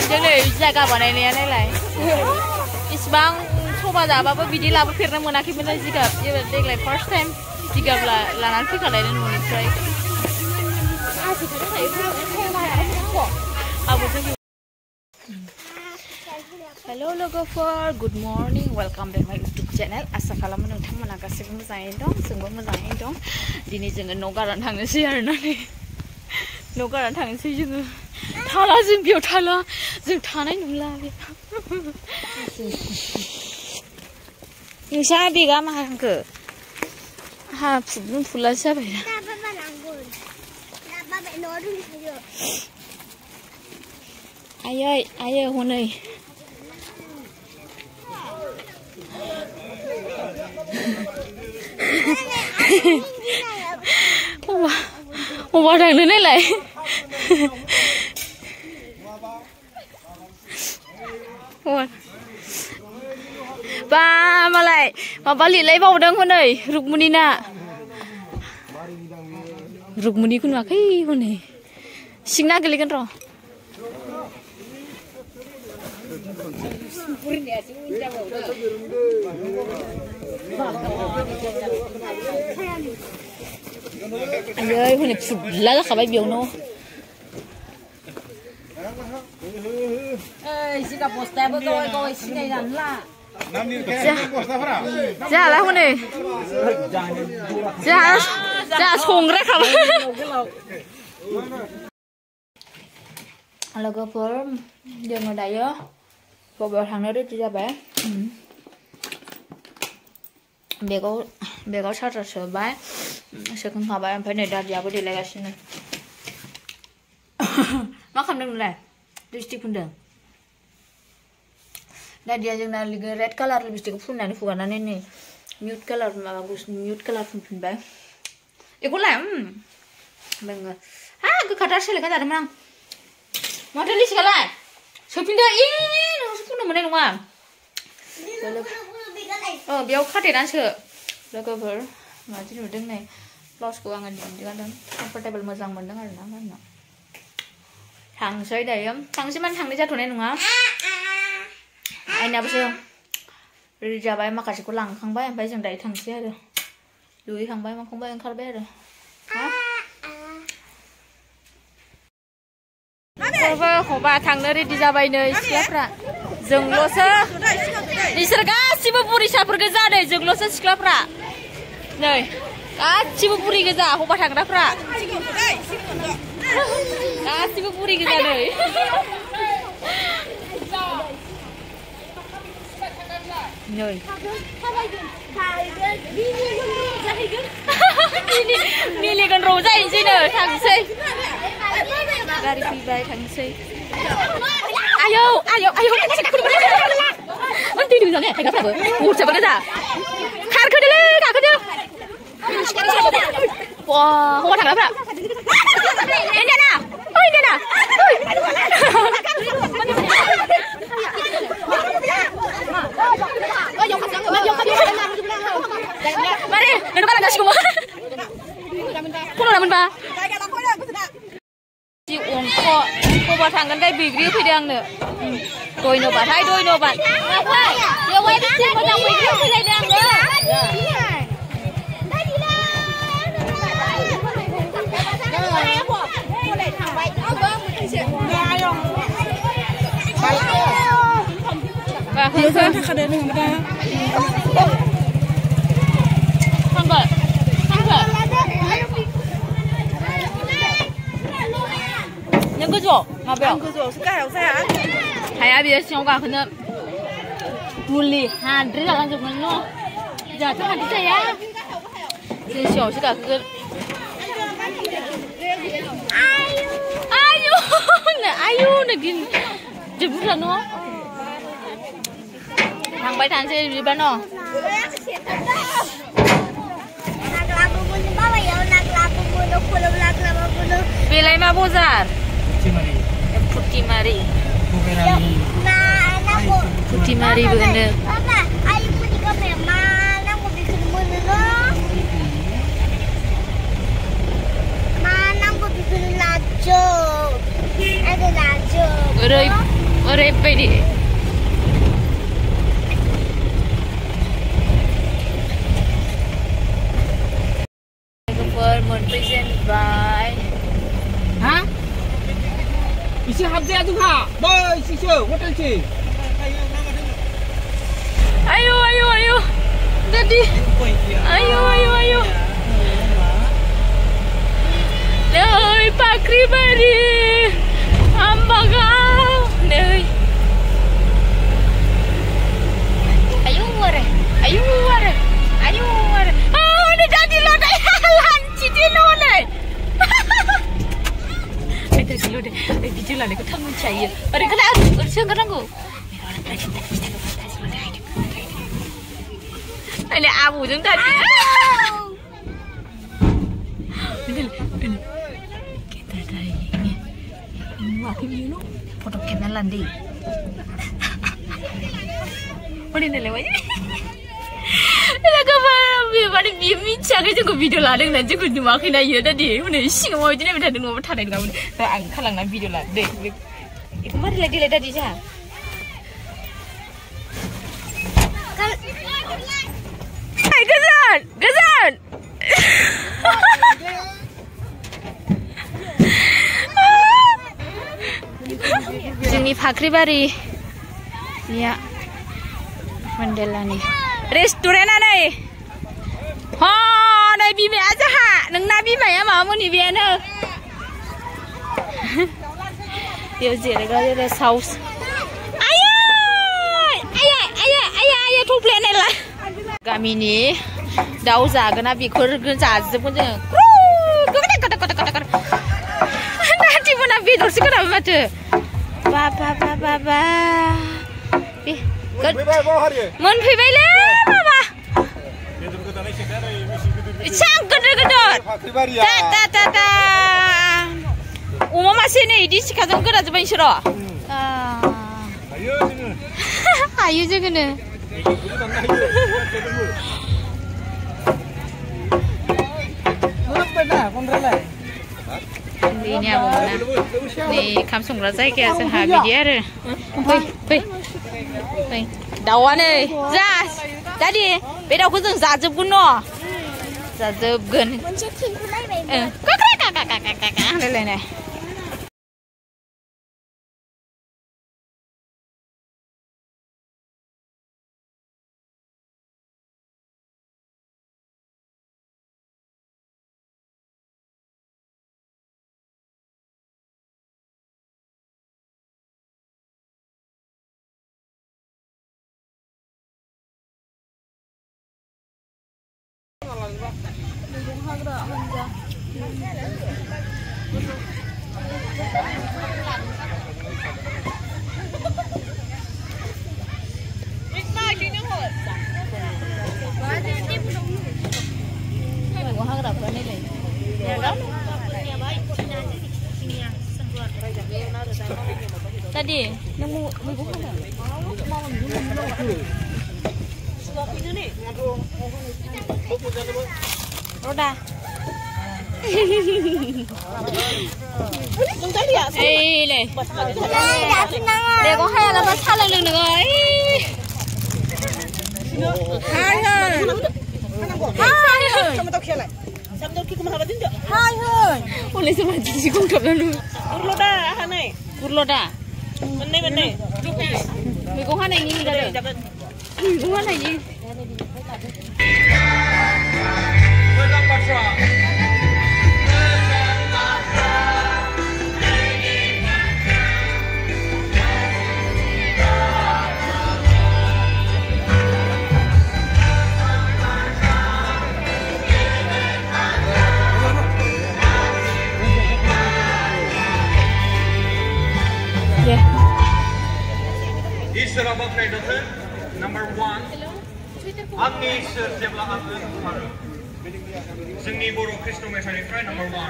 जोंनो जायगा बानायनाया नायलाय इसिबां सभा जाबाबो बिदि लाबोफेरनो मोनाखैमोन जिगाब देग्लाय फार्स्ट टाइम जिगाब लानानै फैखानाय न'निफ्राय हेलो लोगोफोर good morning welcome back my YouTube channel आसा खालामो नोंथांमोना गासैबो मोजाङैनो दं जोंबो मोजाङैनो दं दिनै जोङो न' गारनानै थांनोसै आरोना न' गारनानै थांनोसै जोङो थाला जों बेयाव थाला जों थानाय नंला नोंसा बेगा मा थांखो हा फुगुं फुलासो जाबाय आयै आयै हनै अबा थांनो नायलाय बा मालाय माबा लिरलायबावदों हनै रुक्मिनिना रुक्मिनिखौ नुवाखै हनै सिंना गोलैगोन र' आयै हनै फुदला जाखाबाय बेयावनो जिगाब बस्थायाबो गावै गावै सिनायनानै ला जोंहाला हनै जोंहा संग्राखाबाय लोगोफोर जोङो दायो बबेयाव थांनो रेडि जाबाय बेगाव चार्जार सोबाय सोखांखाबाय ओमफ्राय नै दादियाबो देलायगासिनो मा खालामदों नोंलाय लिपस्टिक फुनदों दादिया जोंना रेड कालार लिपस्टिकखौ फुननानै फुगारनानै नै मिउट कालार फुनफिनबाय बेखौलाय बेङो हा गोखाथार सोलायखा जादोंमोन आं माथो लिपस्टिकआलाय सोफिनदो नोंसो फुननो मोननाय नङा बेयाव खाथेनानैसो लोगोफोर मादि नुदों नै ब्लाउसखौ आङो दिन्थिगारदों कमफर्टेबल मोजां मोनदों आरोना गाननो थांसै दायो थांसै माने थांनाय जाथ'नाय नङा आइनाबोसो रेडि जाबाय माखासेखौ लांखांबाय ओमफ्राय जों दायो थांसै आरो दुगैखांबाय माखांबाय ओंखारबाय आरो खबा थांनो रेडि जाबाय नै सिख्लाफ्रा जोंल'सो बिसोर गासिबो बुरिसाफोर गोजा नै जोंल'सो सिख्लाफ्रा नै गासिबो बुरि गोजा हबा थांग्राफ्रा गासिबो बुरि गोजा नै मिलिगोन रंजाहैनोसै नो थांसै गारि फैबाय थांसै आयौ आयौ आयौ उन्दै जानाय थांग्राफ्राबो बुरजाबो गोजा खारखोदोलै गाखोदो हौवा थांग्राफ्रा इन्डियाना इन्डियाना मारे नोंनो बारा गासिगौमोन फन हरामोनबा जि अंख'बा थांगोन गाय बैग्रि फैदो आंनो धन्यबादहाय धन्यबाद बेवहाय बेसे मोजां बैग्रि फैलायदों आंनो नों गोजौआव माबायाव गोजौआवसो गाहायाव जाया हाया बेयो सिङाव गाखोनो मुलि हाद्रि जालांजोबगोन न' जोंहाथ' हाद्रि जाया जों सिङावसो गाखोगोन आयु आयु नोगिन जोबुरजा न' थांबाय थानोसै बिदिबा न' बेलाय मा बजार फुटिमारि फुटिमारिबो होनो ओरै ओरैबायदि लोगोफोर मोनफैजेनबाय हा इसे हाबजाया जोंहा बै इसेसो हटेलसो ayo ayo ayo Daddy ayo ayo ayo Nơi Pakri Bari Ambagao Nơi Ayo ware Ayo ware Ayo ware Oh ni Daddy lo deh Lanci dia lo deh Daddy lo deh video lah ni kau tak mencaya Ada kena uruskan kan aku Ini abu jeng tadi. Ini kita dari ini. Wakil you foto kenalan deh. Ini nih lewat. Ini kapan? Bari bimi cakap je kau video ladeng nanti kau ni wakil aja tadi. Ini sih mau je ni berada di rumah thada dengan kamu. Tak angkat lang nak video ladeng. Itu mari lagi tadi je. Gazan! Gazan! Sini Pakri Bari. Ya. Mandela ni. Restoran ada ni. Ha, naik bimi aja ha. Neng nabi maya mamu ni biana. Dia jadi dia saus. Ayah, tu plan ni lah. Kami ni dah usahakan abi kerja saja pun je. Kata. Nanti pun abi dorsi kerana macam. Baba. Mon pergi le, baba. Cang gedor. Ta. Umma masih ni di sekarang kerja macam ni siro. Ayo je kena. Ini apa mana? Ni kamsung rasa ke asal habis dia ada. Hei, dawan ni, jas. Tadi, beda aku tu zazub kuno, zazub gun. Kakak, lelene. Tadi, nemu ibu mana? Roda. Le. Le có hay là bắt sát lên được rồi. Hai hơn. Ôi lấy sao mà chỉ không chụp lên luôn. Kurloda hả này? Kurloda. Bên này. Mình có hát này như thế này. Mình có hát này như. Isra Bakredote, number 1. Agni Sir Jebla Abdul Kumar. Singni Boro Krishna Mesari Fry, number 1.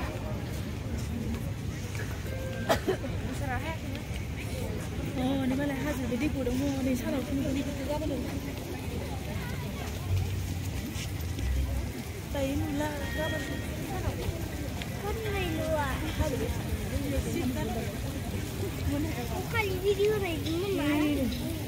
Oh, ni malah hasil jadi kurang mau ni salah pun ni kita apa tu? Tapi mula apa tu? Kan ni luar. खालि video नायदोंमोन मा